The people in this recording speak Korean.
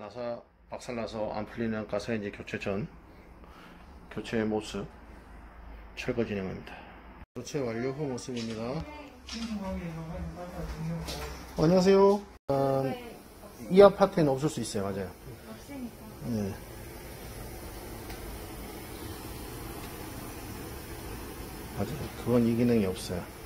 박살나서 안 풀리는 가스레인지 교체 전 교체의 모습 철거 진행합니다. 교체 완료 후 모습입니다. 안녕하세요. 이 아파트에는 없을 수 있어요. 맞아요. 없으니까. 네. 맞아요. 그건 이 기능이 없어요.